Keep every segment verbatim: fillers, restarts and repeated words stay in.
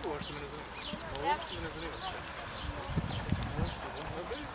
Ovo što me ne zanima. Ovo što me ne zanima. Ovo što me ne zanima.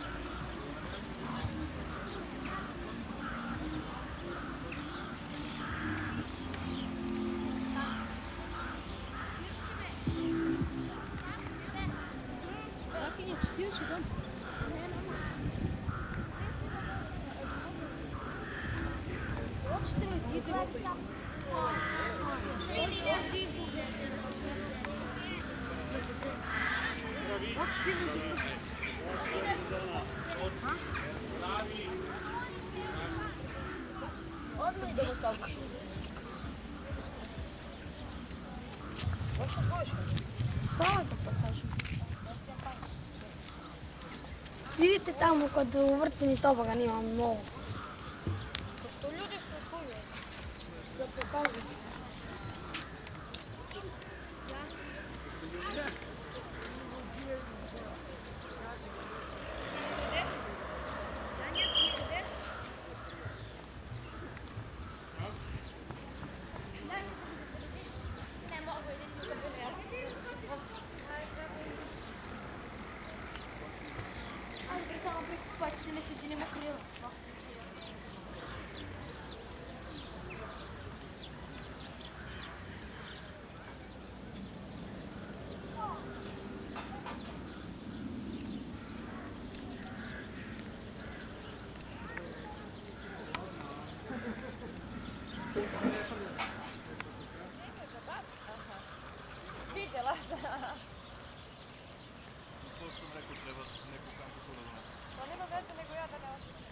Idite tamo kod vrtini tobogan imam mnogo. Pa što ljudi skakuju? Da pokažem. Vidjela sam. To što sam rekao treba neku kantu to da donosi. Pa nema veze nego ja da ne ostavim.